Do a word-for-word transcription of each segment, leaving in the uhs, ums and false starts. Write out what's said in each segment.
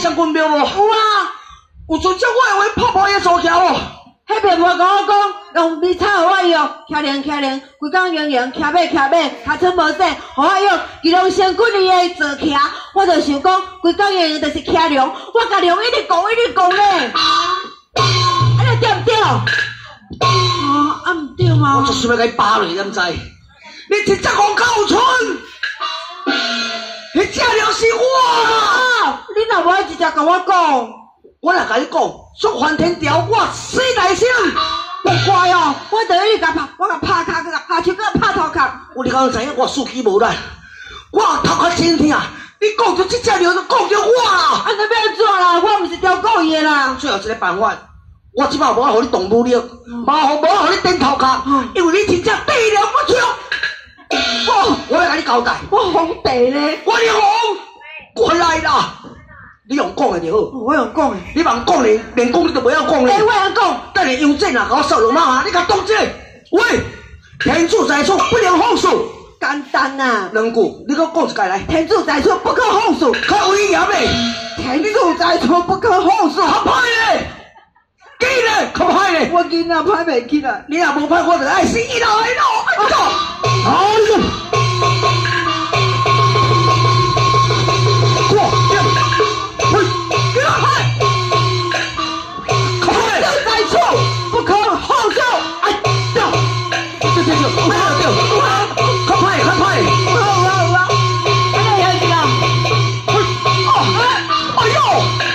相关庙无？有啊， 有遵照我的话拍拍伊做桥无？ 迄边我甲我讲，用米草互我用，徛零徛零，规工用用，徛马徛马，尻川无洗，互我用，伊拢先滚伊的坐徛，我就想讲，规工用用就是徛龙，我甲龙一直讲一直讲咧，安尼对毋对？哦，啊毋对吗？ 我就想要甲伊扒落，你毋知？你真正讲够蠢，迄只就是我嘛！ 你若无爱直接甲我讲， 我来甲你讲，说翻天条，我死大声， 不乖哦！我等于甲拍，我甲拍骹，甲拍手，甲拍头壳。 我你敢知影我司机无力，我头壳真疼。你讲着这只鸟，就讲着我啦。 安尼要安怎啦？我毋是调故意的啦。 最后一个办法，我即摆无法互你动武力，嘛互无法互你点头壳，因为你真正地了不出。我我来甲你交代， 我皇帝咧， 我的皇，过来啦！你用讲的就好， 我用讲的， 你茫讲连连讲你都不要讲咧。 哎，我用讲， 等下邮政啊，甲我扫龙猫啊，你甲动这，喂，天主在处，不能放肆。 简单啊， 两句，你给我讲一解来。 天主在处，不可放肆。 较威严嘞， 天主在处，不可放肆。 较歹嘞，记嘞，较歹嘞。 我囡仔歹袂起来， 你若无歹，我就爱死一老来咯，走。好，你讲。过，嘿，给我拍。 天主在处，不可放肆。 哎，掉，掉掉掉，不要掉，较歹，较歹。 好啊好啊，安尼样子啊。 嘿，哦，哎呦。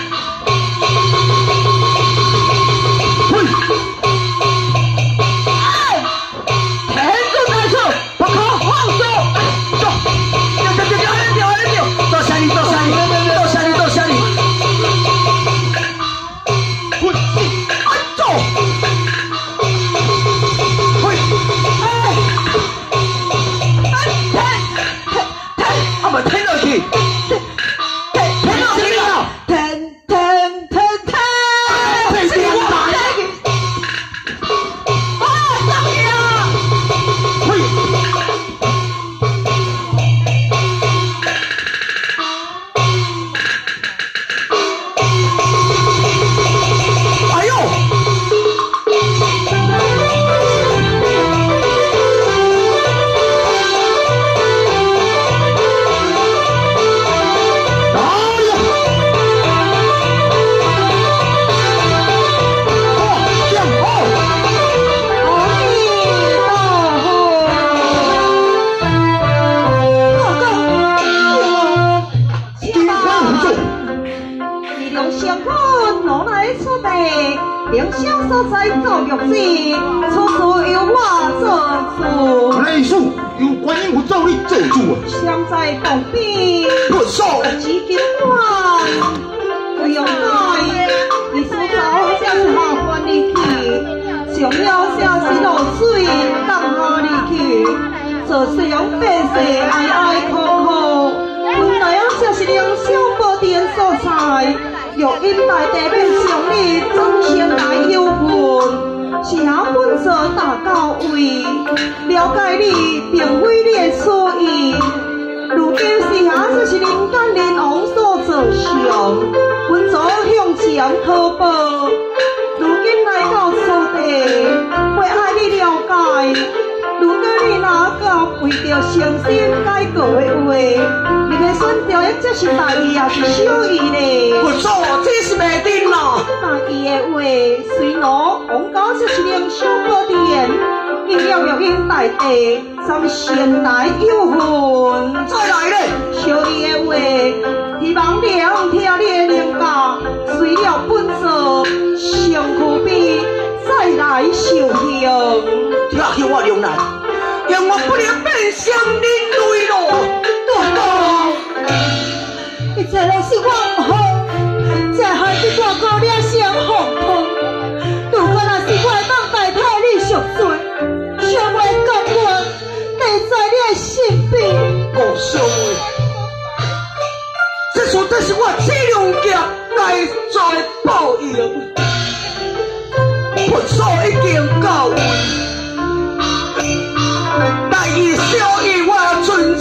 影响所在教育者，处处由我做主。 内属由观音佛咒你做主啊！ 相在旁边， 不错。 紫金花，不用改，你所走才是下关里去，上了才是落水降下里去，做上百世哀哀苦苦，本来啊才是良宵宝殿所在。玉音内地面上你真心来有份，是下本座大到位，了解你并非你的所意。如今是下只是人间人王所做上，本座向前讨报。如今来到此地，为爱你了解。如果你哪个为着诚心改过的话，你的选择这是大意也是小意呢？ 不错，这是袂定啦。 大意的话，虽然王家就是灵修宝殿，应了玉音大地，咱先来有份。 再来咧， 小意的话，希望良听你的灵教，随了本座上苦悲，再来受刑。 听听我两难，让我不能变成人类咯。 大哥，你这个是我唔好，这害你大哥了先放空。如果若是我当代替你赎罪，尚未甘愿立在你的身边。 讲笑话，这说这是我这两件该做的报应。分数已经到位，但以小意我要存